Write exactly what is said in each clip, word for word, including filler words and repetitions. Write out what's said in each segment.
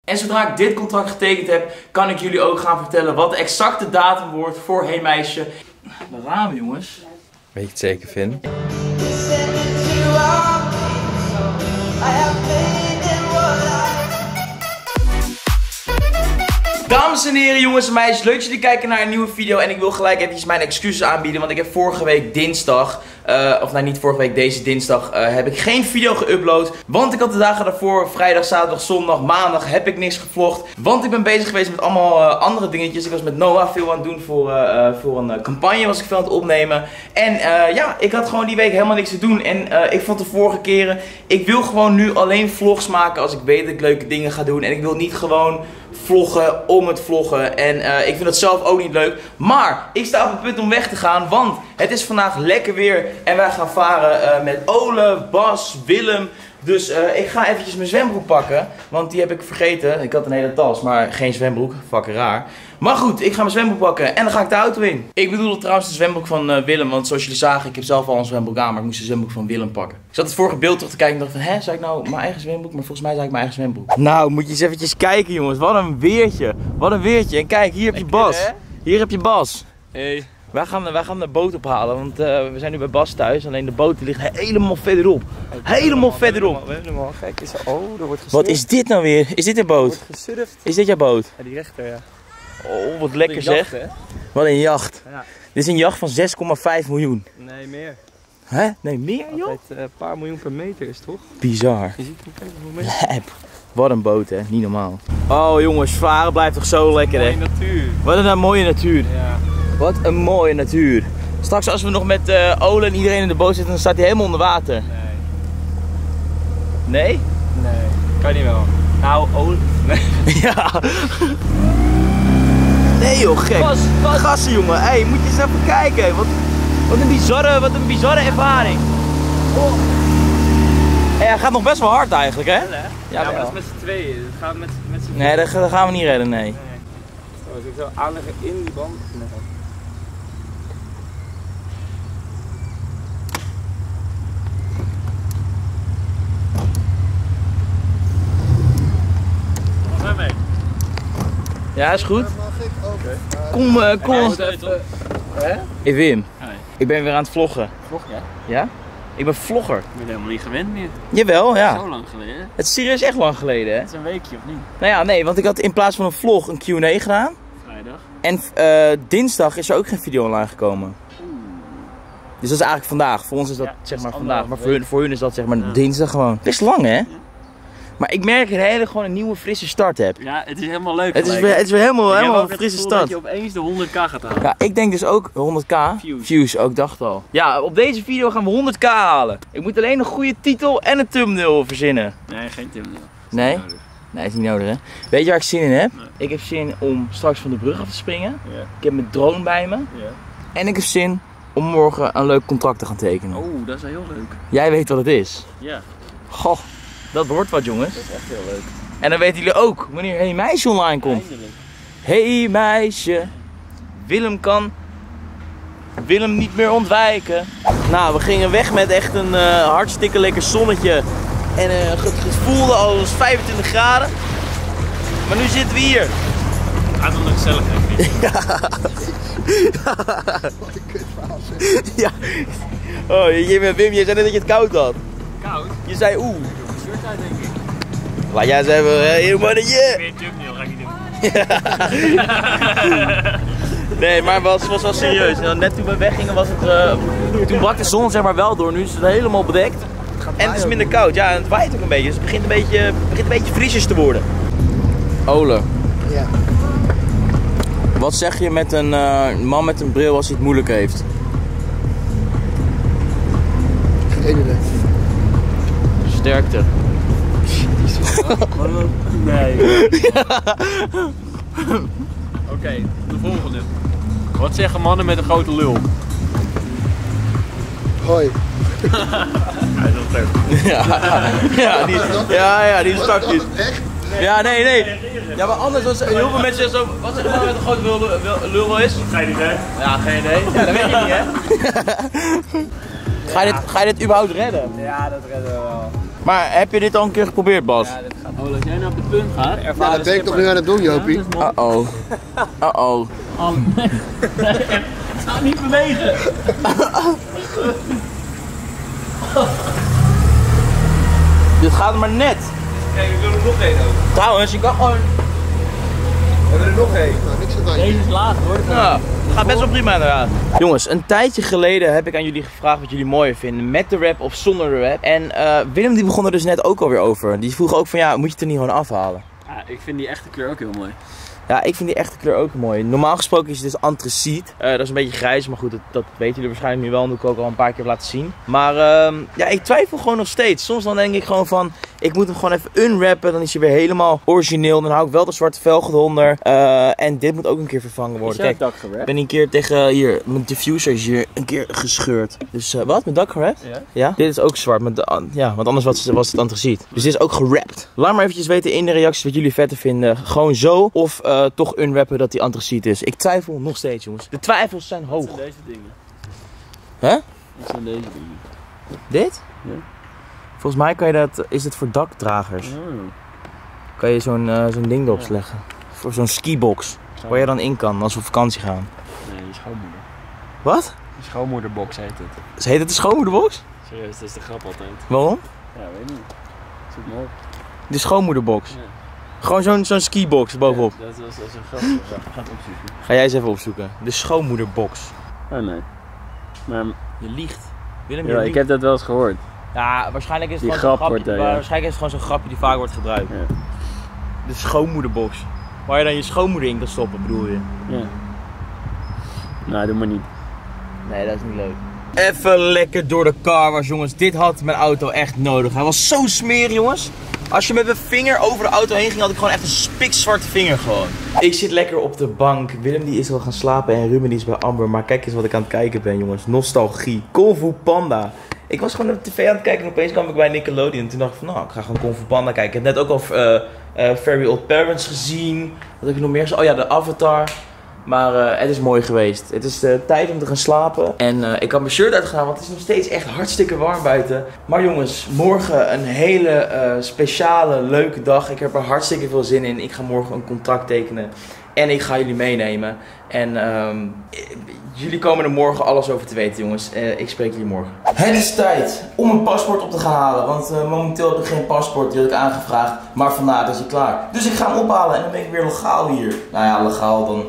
En zodra ik dit contract getekend heb, kan ik jullie ook gaan vertellen wat de exacte datum wordt voor Hey Meisje. Daar gaan we, jongens. Weet je het zeker, Finn? Dames en heren, jongens en meisjes, leuk dat jullie kijken naar een nieuwe video. En ik wil gelijk even mijn excuses aanbieden, want ik heb vorige week dinsdag, uh, of nou niet vorige week, deze dinsdag, uh, heb ik geen video geüpload. Want ik had de dagen daarvoor, vrijdag, zaterdag, zondag, maandag, heb ik niks gevlogd. Want ik ben bezig geweest met allemaal uh, andere dingetjes. Ik was met Noah veel aan het doen voor, uh, voor een uh, campagne, was ik veel aan het opnemen. En uh, ja, ik had gewoon die week helemaal niks te doen. En uh, ik vond de vorige keren, ik wil gewoon nu alleen vlogs maken als ik weet dat ik leuke dingen ga doen. En ik wil niet gewoon vloggen om het vloggen. En uh, ik vind dat zelf ook niet leuk. Maar ik sta op het punt om weg te gaan, want het is vandaag lekker weer. En wij gaan varen uh, met Ole, Bas, Willem. Dus uh, ik ga eventjes mijn zwembroek pakken. Want die heb ik vergeten. Ik had een hele tas, maar geen zwembroek. Fucking raar. Maar goed, ik ga mijn zwembroek pakken en dan ga ik de auto in. Ik bedoel trouwens de zwembroek van uh, Willem. Want zoals jullie zagen, ik heb zelf al een zwembroek aan. Maar ik moest de zwembroek van Willem pakken. Ik zat het vorige beeld terug te kijken en dacht van, hè, zou ik nou mijn eigen zwembroek? Maar volgens mij zou ik mijn eigen zwembroek. Nou, moet je eens eventjes kijken, jongens. Wat een weertje. Wat een weertje. En kijk, hier heb je Bas. Hier heb je Bas. Hey. Wij gaan, wij gaan de boot ophalen, want uh, we zijn nu bij Bas thuis. Alleen de boot ligt helemaal verderop. Helemaal verderop. Helemaal gek. Is er, oh, er wordt gesurfd. Wat is dit nou weer? Is dit een boot? Er wordt gesurfd. Is dit jouw boot? Ja, die rechter, ja. Oh, wat lekker zeg. Jacht, wat een jacht. Ja. Dit is een jacht van zes komma vijf miljoen. Nee, meer. Hè? Nee, meer joh? Altijd een uh, paar miljoen per meter is toch? Bizar. Je ziet hem hoeveel meter. Wat een boot hè, niet normaal. Oh jongens, varen blijft toch zo lekker hè? Mooie natuur. Wat een mooie natuur. Ja. Wat een mooie natuur. Straks als we nog met uh, Ole en iedereen in de boot zitten, dan staat hij helemaal onder water. Nee. Nee? Nee, kan niet wel. Nou, Ole. Nee. Ja. Nee joh, gek. Pas, pas. Gassen jongen, hey, moet je eens even kijken. Wat, wat, een, bizarre, wat een bizarre ervaring. Oh. Hey, hij gaat nog best wel hard eigenlijk hè? Ja, hè? Ja, maar dat is met z'n tweeën. Dat gaat met, met z'n Nee, dat, dat gaan we niet redden, nee. nee. Oh, als ik zo aanleggen in die band. Nee. Ja, is goed. Okay. Kom, uh, kom. Ja, even... Hey Wim, Hey. ik ben weer aan het vloggen. Vlog jij? Ja? Ik ben vlogger. Ik ben helemaal niet gewend meer. Jawel, ja. Zo lang geleden. Het is serieus echt lang geleden, hè? Het is een weekje of niet? Nou ja, nee, want ik had in plaats van een vlog een Q en A gedaan. Vrijdag. En uh, dinsdag is er ook geen video online gekomen. Oeh. Dus dat is eigenlijk vandaag. Voor ons is dat Ja, zeg dat maar is vandaag. Maar voor hun, week. voor hun is dat zeg maar Ja. dinsdag gewoon. Best lang, hè? Ja. Maar ik merk dat ik hele gewoon een nieuwe frisse start heb. Ja, het is helemaal leuk. Het is, gelijk, weer, het is weer helemaal, ik heb helemaal ook een het frisse gevoel start. dat je opeens de honderd k gaat halen. Ja, ik denk dus ook honderd k Views. views, ook dacht al. Ja, op deze video gaan we honderd k halen. Ik moet alleen een goede titel en een thumbnail verzinnen. Nee, geen thumbnail. Nee? Nodig. Nee, is niet nodig hè. Weet je waar ik zin in heb? Nee. Ik heb zin om straks van de brug af te springen. Ja. Ik heb mijn drone bij me. Ja. En ik heb zin om morgen een leuk contract te gaan tekenen. Oh, dat is wel heel leuk. Jij weet wat het is. Ja, Goh, dat wordt wat jongens. dat is echt heel leuk. En dan weten jullie ook wanneer Hey Meisje online komt. Eindelijk. Hey Meisje, Willem kan Willem niet meer ontwijken. Nou, we gingen weg met echt een uh, hartstikke lekker zonnetje. En uh, het, het voelde als vijfentwintig graden. Maar nu zitten we hier. Gaat wel gezellig eigenlijk. Wat een kutverhaal zeg. Ja. Oh, je, Wim, je zei net dat je het koud had. Koud? Je zei oeh. Ik doe mijn shirt uit denk ik. Laat jij eens even, hé hey, mannetje. Meer thumbnail ga ik niet doen. Nee, maar het was, was wel serieus. Net toen we weggingen was het, uh, toen brak de zon zeg maar wel door. Nu is het helemaal bedekt. En het is minder koud. Ja, en het waait ook een beetje. Dus het begint een beetje, begint een beetje vriesjes te worden. Ole, Ja. wat zeg je met een uh, man met een bril als hij het moeilijk heeft? Geen idee. Sterkte. Nee. Oké, okay, de volgende. Wat zeggen mannen met een grote lul? Hoi. Hij is wel leuk. Ja, ja, die, ja, ja, die is Wat? praktisch. Echt? Ja, nee, nee. Ja, maar anders was heel veel mensen zo. Wat zeg maar met een grote lul, lul, lul is? Geen idee. Ja, geen idee. Ja, dat weet je niet, hè? Ga je dit, ga je dit überhaupt redden? Ja, dat redden we wel. Maar heb je dit al een keer geprobeerd, Bas? Ja, dit gaat. Oh, als jij nou op de punt gaat, ervaren Ja, dat ben ik toch nu aan het doen, Jopie? Uh oh. Uh oh. Oh, nee. Nee, het gaat niet bewegen. Dit gaat maar net. Kijk, ik wil er nog één over. Trouwens, je kan gewoon... We hebben er nog één. Nou, niks aan het Deze is laag hoor. Ja, gaat best wel prima inderdaad. Jongens, een tijdje geleden heb ik aan jullie gevraagd wat jullie mooier vinden. Met de rap of zonder de rap. En uh, Willem die begon er dus net ook alweer over. Die vroeg ook van ja, moet je het er niet gewoon afhalen? Ja, ik vind die echte kleur ook heel mooi. Ja, ik vind die echte kleur ook mooi. Normaal gesproken is het dus antraciet. Uh, dat is een beetje grijs, maar goed, dat, dat weten jullie waarschijnlijk nu wel. Omdat ik ook al een paar keer heb laten zien. Maar uh, ja, ik twijfel gewoon nog steeds. Soms dan denk ik gewoon van, ik moet hem gewoon even unwrappen. Dan is hij weer helemaal origineel. Dan hou ik wel de zwarte velgen eronder. Uh, en dit moet ook een keer vervangen worden. Kijk, dak gewrapt? ik ben een keer tegen, hier, mijn diffuser is hier een keer gescheurd. Dus uh, wat? Mijn dak gerapt? Ja. Ja? Dit is ook zwart, met de, ja, want anders was, was het antraciet. Dus dit is ook gerapt. Laat maar eventjes weten in de reacties wat jullie vetter vinden. Gewoon zo of uh, toch unwrappen dat die antraciet is. Ik twijfel nog steeds, jongens. De twijfels zijn hoog. Wat zijn deze dingen? Hè? Wat zijn deze dingen? Dit? Ja. Volgens mij kan je dat, is het voor dakdragers. Oh. Kan je zo'n uh, zo'n ding erop leggen. Voor zo'n skibox. Waar je dan in kan als we op vakantie gaan. Nee, je schoonmoeder. Wat? Je schoonmoederbox heet het. Dus heet het de schoonmoederbox? Serieus, dat is de grap altijd. Waarom? Ja, weet niet. Zoek maar op. De schoonmoederbox. Ja. Gewoon zo'n zo'n skibox bovenop. Ja, dat, is, dat is een grap. Ja, ga het opzoeken. Ga jij eens even opzoeken. De schoonmoederbox. Oh nee. Maar Je liegt. Willem, je ja, ik liegt. heb dat wel eens gehoord. Ja, waarschijnlijk is het Die gewoon zo'n grap grapje, wordt, uh, ja. waarschijnlijk is het gewoon zo'n grapje die vaak wordt gebruikt. Ja. De schoonmoederbox. Waar je dan je schoonmoeder in kan stoppen, bedoel je? Ja. Nou, doe maar niet. Nee, dat is niet leuk. Even lekker door de car was, jongens. Dit had mijn auto echt nodig. Hij was zo smerig, jongens. Als je met mijn vinger over de auto heen ging, had ik gewoon echt een spikzwarte vinger gewoon. Ik zit lekker op de bank. Willem die is al gaan slapen en Ruben die is bij Amber. Maar kijk eens wat ik aan het kijken ben, jongens. Nostalgie. Kung Fu Panda. Ik was gewoon op de tv aan het kijken en opeens kwam ik bij Nickelodeon. En toen dacht ik van, nou, ik ga gewoon Kung Fu Panda kijken. Ik heb net ook al uh, uh, Very Old Parents gezien. Wat heb ik nog meer? Oh ja, de Avatar. Maar uh, het is mooi geweest. Het is uh, tijd om te gaan slapen. En uh, ik had mijn shirt uitgedaan, want het is nog steeds echt hartstikke warm buiten. Maar jongens, morgen een hele uh, speciale, leuke dag. Ik heb er hartstikke veel zin in. Ik ga morgen een contract tekenen. En ik ga jullie meenemen. En um, jullie komen er morgen alles over te weten, jongens. Uh, ik spreek jullie morgen. Het is tijd om een paspoort op te gaan halen. Want uh, momenteel heb ik geen paspoort. Die had ik aangevraagd. Maar vandaag is hij klaar. Dus ik ga hem ophalen en dan ben ik weer legaal hier. Nou ja, legaal dan...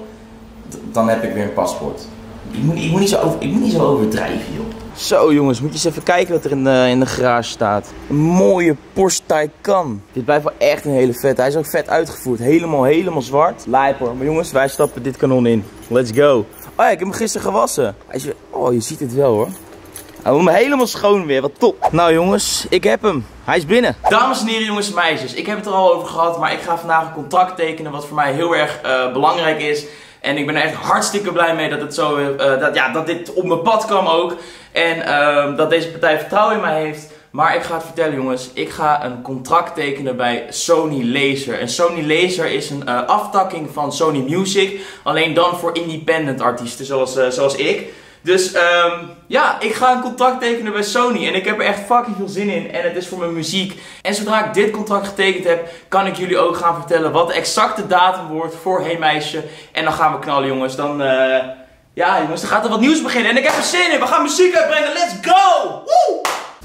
Dan heb ik weer een paspoort. Ik moet, ik moet, niet, zo over, ik moet niet zo overdrijven, joh. Zo jongens, moet je eens even kijken wat er in de, in de garage staat. Een mooie Porsche Taycan. Dit blijft wel echt een hele vet. Hij is ook vet uitgevoerd. Helemaal, helemaal zwart. Lijp hoor. Maar jongens, wij stappen dit kanon in. Let's go. Oh ja, ik heb hem gisteren gewassen. Hij is weer... Oh, je ziet het wel hoor. Hij wil me helemaal schoon weer, wat top. Nou jongens, ik heb hem. Hij is binnen. Dames en heren, jongens en meisjes. Ik heb het er al over gehad, maar ik ga vandaag een contract tekenen wat voor mij heel erg uh, belangrijk is. En ik ben er echt hartstikke blij mee dat, het zo, uh, dat, ja, dat dit op mijn pad kwam ook. En uh, dat deze partij vertrouwen in mij heeft. Maar ik ga het vertellen jongens, ik ga een contract tekenen bij Sony Laser. En Sony Laser is een uh, aftakking van Sony Music. Alleen dan voor independent artiesten zoals, uh, zoals ik. Dus um, ja, ik ga een contract tekenen bij Sony en ik heb er echt fucking veel zin in en het is voor mijn muziek. En zodra ik dit contract getekend heb, kan ik jullie ook gaan vertellen wat de exacte datum wordt voor Hey Meisje. En dan gaan we knallen jongens, dan uh, ja jongens, dan gaat er wat nieuws beginnen en ik heb er zin in. We gaan muziek uitbrengen, let's go! Woe!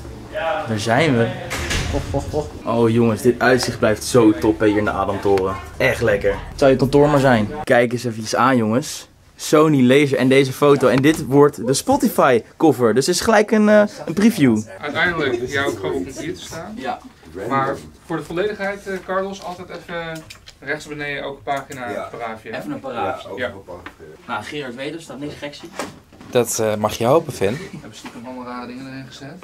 Ja, daar zijn we. Oh jongens, dit uitzicht blijft zo top hier in de Adamtoren. Echt lekker. Het zou je kantoor maar zijn. Kijk eens even aan jongens. Sony Laser en deze foto. En dit wordt de Spotify cover. Dus het is gelijk een, uh, een preview. Uiteindelijk is jou ook gewoon op computer staan. Ja. Maar voor de volledigheid, uh, Carlos, altijd even rechts beneden ook een pagina Ja. paraafje. Even een paraat. Ja. Nou, Gerard Weders staat niks geks. Dat uh, mag je hopen, Finn. Ik heb stiekem allemaal rare dingen erin gezet.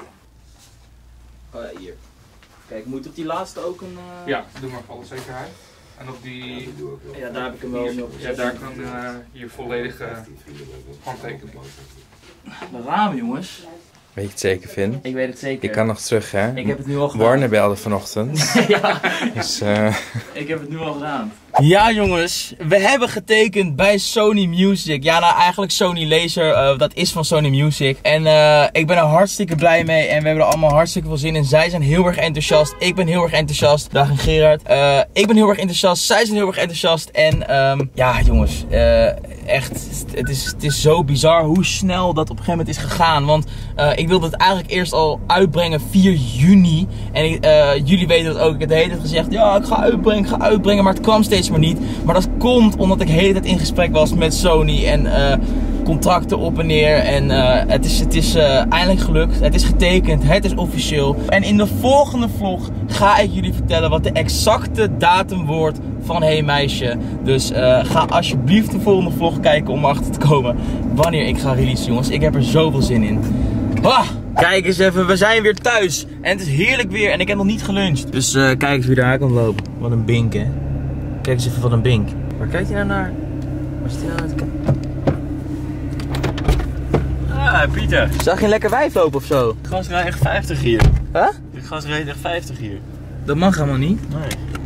Oh ja, hier. Kijk, moet op die laatste ook een... Uh... Ja, doe maar voor alle zekerheid. En op die... Ja, daar heb ik hem wel Hier, op ja, gezet. daar kan uh, je volledige handtekening. De ramen jongens. Weet je het zeker, Vin? Ik weet het zeker. Je kan nog terug, hè? Ik heb het nu al gedaan. Warner belde vanochtend. Ja, Dus, uh... ik heb het nu al gedaan. Ja jongens, we hebben getekend bij Sony Music. Ja, nou eigenlijk Sony Laser, uh, dat is van Sony Music. En uh, ik ben er hartstikke blij mee en we hebben er allemaal hartstikke veel zin in. Zij zijn heel erg enthousiast, ik ben heel erg enthousiast. Dag en Gerard. Uh, ik ben heel erg enthousiast, zij zijn heel erg enthousiast. En um, ja jongens, uh, echt, het is, het is zo bizar hoe snel dat op een gegeven moment is gegaan. Want uh, ik wilde het eigenlijk eerst al uitbrengen vier juni. En uh, jullie weten dat ook. Ik heb de hele tijd gezegd, ja ik ga uitbrengen, ik ga uitbrengen. Maar het kwam steeds maar niet. Maar dat komt omdat ik de hele tijd in gesprek was met Sony. En uh, contracten op en neer. En uh, het is, het is uh, eindelijk gelukt. Het is getekend. Het is officieel. En in de volgende vlog ga ik jullie vertellen wat de exacte datum wordt van Hey Meisje. Dus uh, ga alsjeblieft de volgende vlog kijken om erachter te komen wanneer ik ga releasen, jongens. Ik heb er zoveel zin in. Ah, kijk eens even, we zijn weer thuis. En het is heerlijk weer en ik heb nog niet geluncht. Dus uh, kijk eens wie daar komt lopen. Wat een bink, hè. Kijk eens even wat een bink. Waar kijkt hij nou naar? Waar zit hij nou naar te kijken? Ah, Pieter. Zag je een lekker wijf lopen of zo? De gast rijdt echt vijftig hier. Huh? De gast rijdt echt vijftig hier. Dat mag helemaal niet. Nee.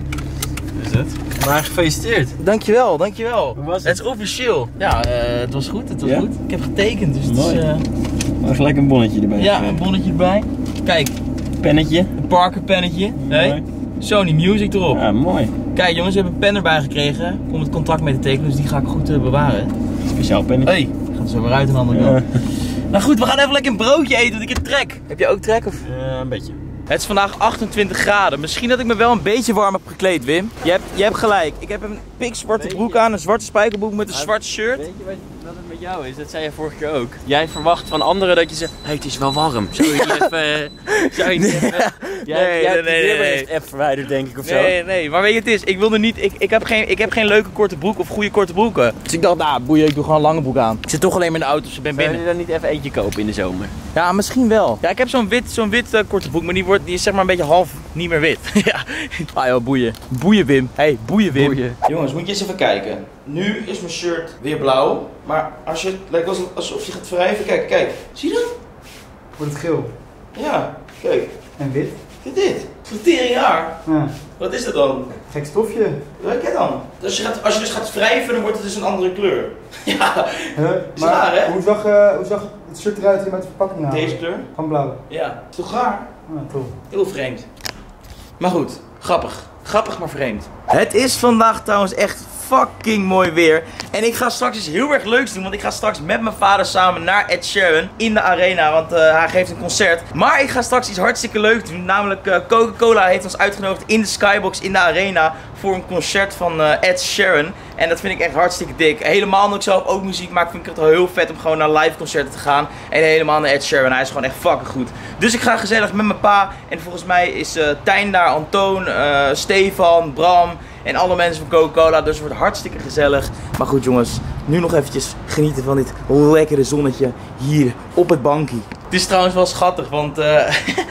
Is het? Maar gefeliciteerd. Dankjewel, dankjewel. Hoe was het? Het is officieel. Ja, uh, het was goed, het was Ja? goed. Ik heb getekend, dus het Mooi. is... Uh... Maar gelijk een bonnetje erbij. Ja, een bonnetje erbij. Kijk, Pennetje. een Parker pennetje. Hey. Mooi. Sony Music erop. Ja, mooi. Kijk jongens, we hebben een pen erbij gekregen om het contract mee te tekenen, dus die ga ik goed uh, bewaren. Speciaal pennetje. Hé, hey, gaat er zo weer uit aan de andere kant. Nou goed, we gaan even lekker een broodje eten, want ik heb trek. Heb jij ook trek of? Ja, een beetje. Het is vandaag achtentwintig graden. Misschien dat ik me wel een beetje warm heb gekleed, Wim. Je hebt, je hebt gelijk. Ik heb een pikzwarte broek aan, een zwarte spijkerbroek met een zwart shirt. Weet je wat, wat het met jou is? Dat zei je vorige keer ook. Jij verwacht van anderen dat je zegt, hey, het is wel warm. Zou je niet even... Zou je niet even... Jij, Nee, jij nee, hebt nee, die nee, weerbericht nee. app verwijderd, denk ik, of zo. Nee, nee, maar weet je het is, ik wilde niet, ik, ik, heb geen, ik heb geen leuke korte broek of goede korte broeken. Dus ik dacht, nou boeien, ik doe gewoon een lange broek aan. Ik zit toch alleen maar in de auto, dus ik ben Zou binnen. je dan niet even eentje kopen in de zomer? Ja, misschien wel. Ja, ik heb zo'n wit, zo'n wit uh, korte broek, maar die, wordt, die is zeg maar een beetje half niet meer wit. Ja, ah joh, boeien. Boeien Wim. Hey, boeien Wim. Boeien. Jongens, moet je eens even kijken. Nu is mijn shirt weer blauw, maar als je, het lijkt alsof, alsof je gaat wrijven, kijk, kijk. Zie je dat? Wordt het geel. Ja, kijk. En wit. Kijk dit. Vertering haar. Ja. Wat is dat dan? Gek stofje. Kijk het dan. Als je, gaat, als je dus gaat wrijven, dan wordt het dus een andere kleur. Ja, Huh? Is raar, hè? Hoe zag, uh, hoe zag het shirt eruit die met de verpakking haalde? deze kleur. Van blauw. Ja, is toch raar? Ah, tof. Heel vreemd. Maar goed, grappig. Grappig, maar vreemd. Het is vandaag trouwens echt fucking mooi weer. En ik ga straks iets heel erg leuks doen. Want ik ga straks met mijn vader samen naar Ed Sheeran in de arena. Want uh, hij geeft een concert. Maar ik ga straks iets hartstikke leuks doen. Namelijk uh, Coca-Cola heeft ons uitgenodigd in de Skybox in de arena. Voor een concert van uh, Ed Sheeran. En dat vind ik echt hartstikke dik. Helemaal omdat ik zelf ook muziek maak, vind ik het wel heel vet om gewoon naar live concerten te gaan. En helemaal naar Ed Sheeran. Hij is gewoon echt fucking goed. Dus ik ga gezellig met mijn pa. En volgens mij is uh, Tijn daar, Antoon, uh, Stefan, Bram en alle mensen van Coca-Cola. Dus het wordt hartstikke gezellig. Maar goed jongens, nu nog eventjes genieten van dit lekkere zonnetje hier op het bankje. Het is trouwens wel schattig, want uh,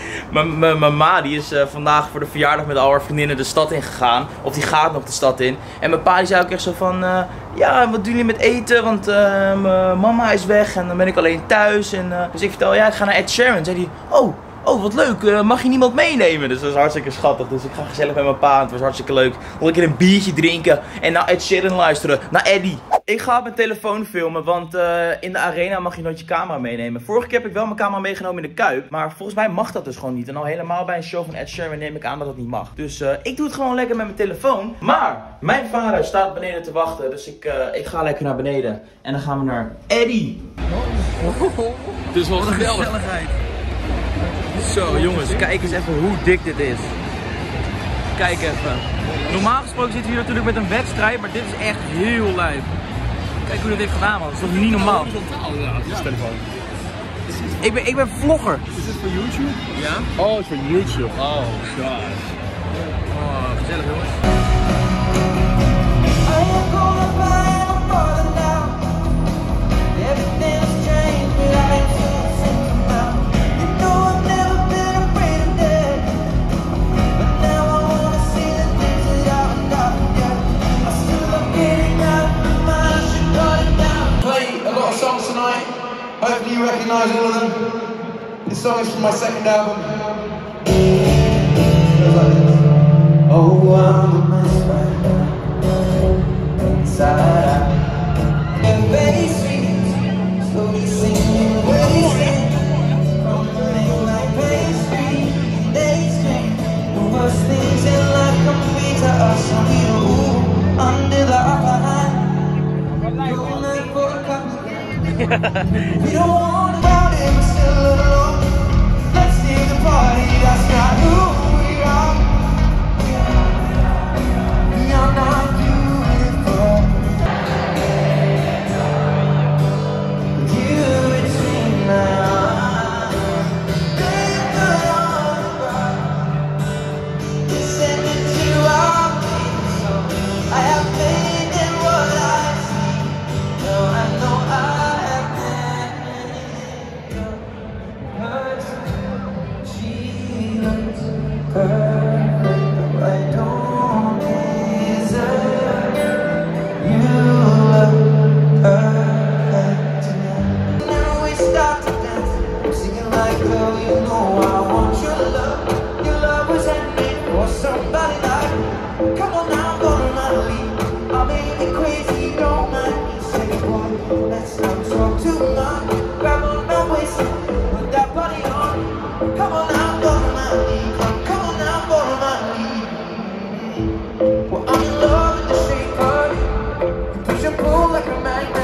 mijn ma die is uh, vandaag voor de verjaardag met al haar vriendinnen de stad in gegaan. Of die gaat nog de stad in. En mijn pa die zei ook echt zo van, uh, ja wat doen jullie met eten? Want uh, mijn mama is weg en dan ben ik alleen thuis. En, uh, dus ik vertel, ja ik ga naar Ed Sheeran. Zei hij, oh. Oh, wat leuk, uh, mag je niemand meenemen? Dus dat is hartstikke schattig. Dus ik ga gezellig met mijn pa. Het was hartstikke leuk. Lekker een biertje drinken en naar Ed Sheeran luisteren. Naar Eddie. Ik ga op mijn telefoon filmen, want uh, in de arena mag je nooit je camera meenemen. Vorige keer heb ik wel mijn camera meegenomen in de Kuip. Maar volgens mij mag dat dus gewoon niet. En al helemaal bij een show van Ed Sheeran neem ik aan dat dat niet mag. Dus uh, ik doe het gewoon lekker met mijn telefoon. Maar mijn vader staat beneden te wachten. Dus ik, uh, ik ga lekker naar beneden. En dan gaan we naar Eddie. Het is wel geweldig. Zo jongens, kijk eens even hoe dik dit is. Kijk even. Normaal gesproken zitten we hier natuurlijk met een wedstrijd, maar dit is echt heel lijp. Kijk hoe dit heeft gedaan man, dat is toch niet normaal. Ik ben, ik ben vlogger. Is dit voor YouTube? Ja? Oh, het is voor YouTube. Oh, god. Oh, gezellig jongens. Hopefully you recognise all of them. This song is from my second album. Oh, I'm a mess right now, inside out. And very sweet, slowly singing, wasting, crumbling like pastry. Days came, the worst things in life come free to us, and we are all under the upper hand. Going night for a couple. We don't want about it, we're still alone. Let's leave the party, that's not who we are. We are not beautiful. You between my arms, baby, you send me to our place. I have faith in what I see. No, I know I have hurt. She looks perfect. I don't deserve you. Look perfect tonight. Now we start to dance, singing like, girl, you know I want your love. Your love was handmade for somebody like. Come on now, go to my lead. I'll make me crazy, don't mind me. Say, boy, let's not talk too much. Grab on my waist, put that body on. Come on now, go to my lead. Come on now, go to my lead. Well, I'm in love with the shape of you. Push and pull like a magnet.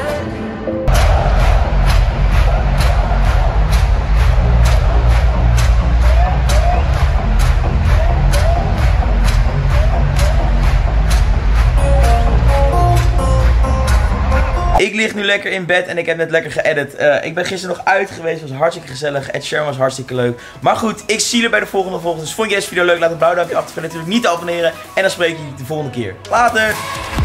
Ik lig nu lekker in bed en ik heb net lekker geëdit. Uh, ik ben gisteren nog uit geweest, was hartstikke gezellig. Ed Sheeran was hartstikke leuk. Maar goed, ik zie jullie bij de volgende volgende. Dus vond je deze video leuk? Laat een blauw duimpje achter, natuurlijk niet te abonneren. En dan spreek ik jullie de volgende keer. Later!